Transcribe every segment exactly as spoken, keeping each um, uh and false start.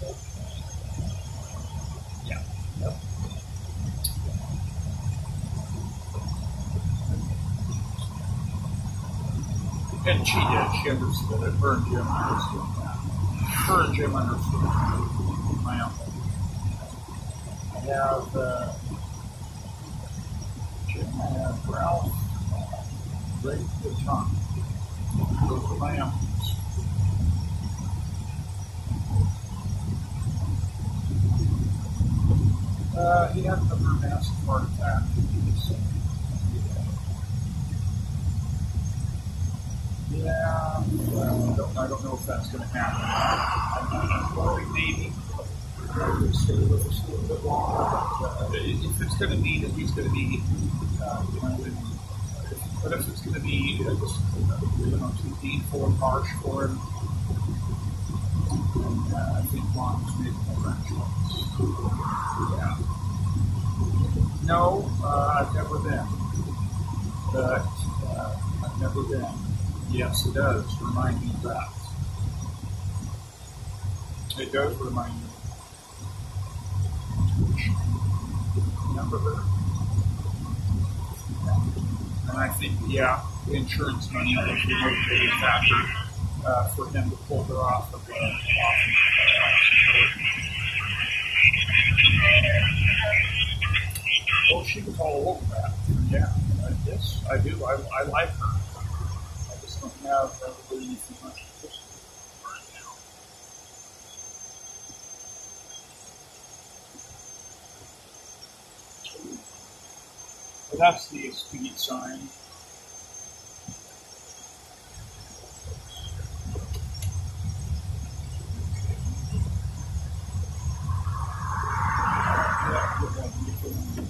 Yeah. Yep. And she did. She understood it. Her and Jim understood that. Her and Jim understood it. My uncle. I have uh, Jim. I have Ralph. Great good time. Those are my uncles. Uh, he had another massive heart attack. Yeah, well, I don't, I don't know if that's going to happen. I'm worried maybe. Maybe stay with us a little bit longer. But, uh, if it's going to be that he's going to be, uh, you know, if, but if it's going to be uh, just, you know, too painful and harsh for him, then uh, I think Mom's making the right choice. Yeah. No, uh, I've never been, but uh, I've never been. Yes, it does remind me of that. It does remind me. Remember her? And I think, yeah, the insurance money was the motivating factor uh, for him to pull her off of the off. Oh, she was all over that. Yeah, I guess I do. I, I like her. I just don't have uh, really anything much to push right now. But that's the speed sign. Yeah, good one, good one.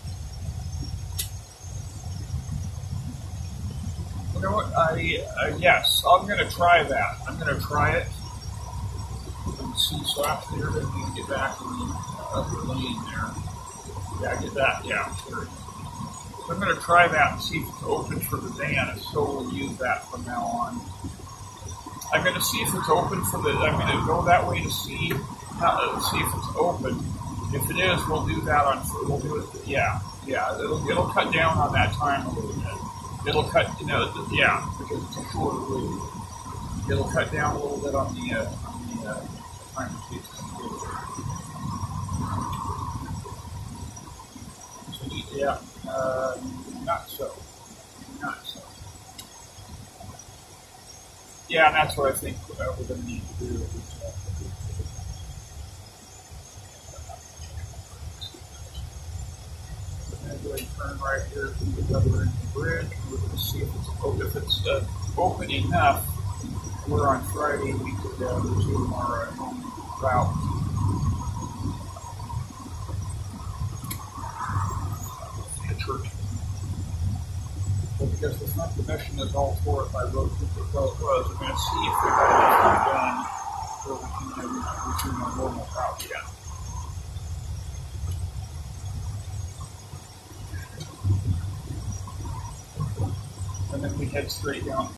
You know what? I uh, yes, I'm going to try that. I'm going to try it and see. So after they're going to get back in the other lane there. Yeah, get that. Yeah, sure. So I'm going to try that and see if it's open for the van. So we'll use that from now on. I'm going to see if it's open for the. I'm going to go that way to see how, see if it's open. If it is, we'll do that on. We'll do it. Yeah, yeah. It'll it'll cut down on that time a little bit. It'll cut, you know, yeah, because it's a shorter route. It'll cut down a little bit on the, uh, on the uh, time it takes to go there. So, yeah, uh, not so. Not so. Yeah, and that's what I think uh, we're going to need to do. Is, uh, we're going to go ahead and turn right here to the other end of the bridge. We're going to see if it's open. If it's uh, open enough, we're on Friday. We could uh, resume our uh, home route. The church. But because the front dimension is all for it by road super well it was, we're going to see if we got anything done so we can uh, resume our normal route again. And then we head straight down